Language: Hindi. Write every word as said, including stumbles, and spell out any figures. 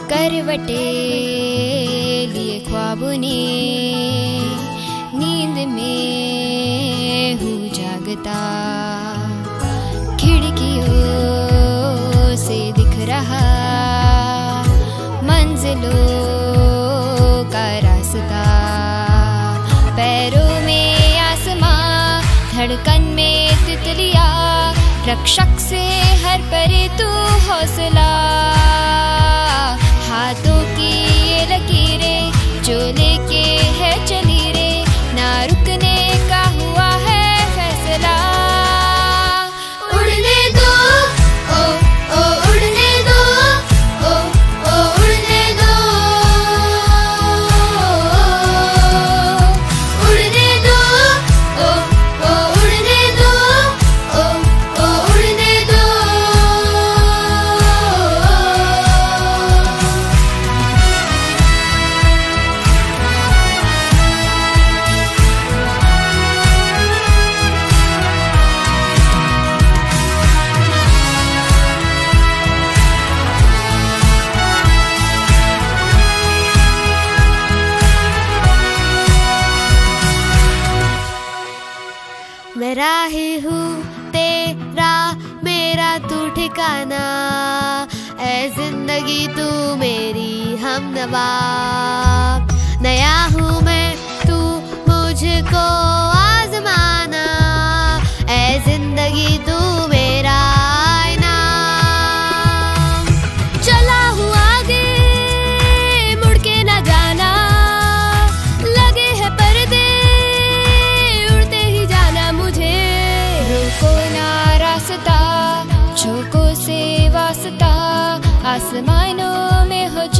करवटे लिए ख्वाबों ने, नींद में हूँ जागता, खिड़कियों से दिख रहा मंजिलों का रास्ता। पैरों में आसमां, धड़कन में तितलियां, रक्षक से हर परे तू हौसला। हाथों की ये लकीरें जो लेके है चली रे, ना रुकने का हुआ है फैसला। उड़ने दो ओ ओ उड़ने दो, ओ ओ उड़ने दो, उड़ने दो ओ ओ उड़ने दो, ओ ओ उड़ने दो। मैं राही हूँ तेरा मेरा तू ठिकाना, ऐ जिंदगी तू मेरी हमनवा। नया हूँ मैं तू मुझको आजमाना, ऐ जिंदगी तू मेरा आईना। चला हूँ आगे मुड़ के न जाना, लगे है पर्दे उड़ते ही जाना मुझे। रुको ना रास्ता, झोंकों से वास्ता, आसमानों में हो